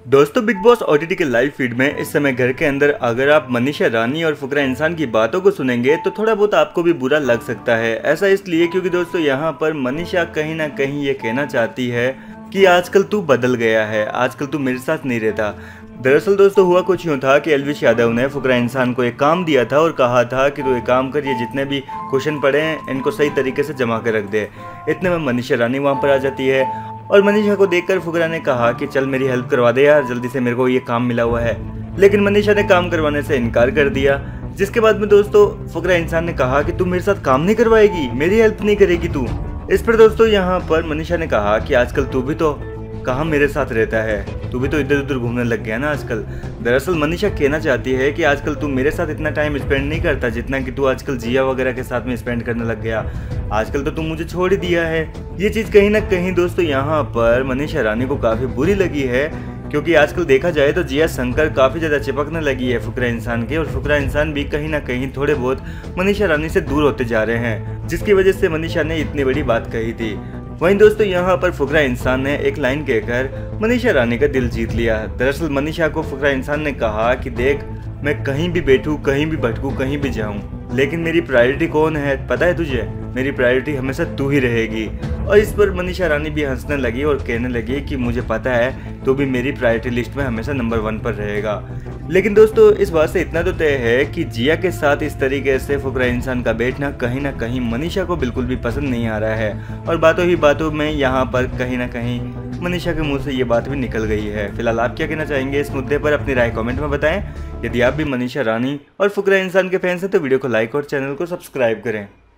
दोस्तों बिग बॉस ओटीटी के live feed में इस समय घर के अंदर अगर आप मनीषा रानी और फुकरा इंसान की बातों को सुनेंगे तो थोड़ा बहुत आपको भी बुरा लग सकता है। ऐसा इसलिए क्योंकि दोस्तों यहाँ पर मनीषा कहीं ना कहीं ये कहना चाहती है कि आजकल तू बदल गया है, आजकल तू मेरे साथ नहीं रहता। दरअसल दोस्तों हुआ कुछ यूँ था कि एल्विश यादव ने फुकरा इंसान को एक काम दिया था और कहा था कि तू एक काम कर, ये जितने भी क्वेश्चन पड़े हैं इनको सही तरीके से जमा कर रख दे। इतने में मनीषा रानी वहाँ पर आ जाती है और मनीषा को देखकर फुकरा ने कहा कि चल मेरी हेल्प करवा दे यार, जल्दी से मेरे को ये काम मिला हुआ है। लेकिन मनीषा ने काम करवाने से इनकार कर दिया, जिसके बाद में दोस्तों फुकरा इंसान ने कहा कि तू मेरे साथ काम नहीं करवाएगी, मेरी हेल्प नहीं करेगी तू। इस पर दोस्तों यहाँ पर मनीषा ने कहा कि आजकल तू भी तो कहाँ मेरे साथ रहता है, तू भी तो इधर उधर घूमने लग गया ना आजकल। दरअसल मनीषा कहना चाहती है कि आजकल तू मेरे साथ इतना टाइम स्पेंड नहीं करता जितना कि तू आजकल जिया वगैरह के साथ में स्पेंड करने लग गया। आजकल तो तू मुझे छोड़ ही दिया है। ये चीज़ कहीं ना कहीं दोस्तों यहाँ पर मनीषा रानी को काफ़ी बुरी लगी है, क्योंकि आजकल देखा जाए तो जिया शंकर काफ़ी ज़्यादा चिपकने लगी है फुकरा इंसान के, और फुकरा इंसान भी कहीं ना कहीं थोड़े बहुत मनीषा रानी से दूर होते जा रहे हैं, जिसकी वजह से मनीषा ने इतनी बड़ी बात कही थी। वहीं दोस्तों यहाँ पर फुकरा इंसान ने एक लाइन कहकर मनीषा रानी का दिल जीत लिया। दरअसल मनीषा को फुकरा इंसान ने कहा कि देख, मैं कहीं भी बैठूं, कहीं भी भटकूं, कहीं भी जाऊं, लेकिन मेरी प्रायोरिटी कौन है पता है तुझे? मेरी प्रायोरिटी हमेशा तू ही रहेगी। और इस पर मनीषा रानी भी हंसने लगी और कहने लगी कि मुझे पता है तू भी मेरी प्रायोरिटी लिस्ट में हमेशा नंबर 1 पर रहेगा। लेकिन दोस्तों इस बात से इतना तो तय है कि जिया के साथ इस तरीके से फुकरा इंसान का बैठना कहीं ना कहीं मनीषा को बिल्कुल भी पसंद नहीं आ रहा है, और बातों ही बातों में यहाँ पर कहीं ना कहीं मनीषा के मुंह से ये बात भी निकल गई है। फिलहाल आप क्या कहना चाहेंगे इस मुद्दे पर? अपनी राय कमेंट में बताएं। यदि आप भी मनीषा रानी और फुकरा इंसान के फैंस हैं तो वीडियो को लाइक और चैनल को सब्सक्राइब करें।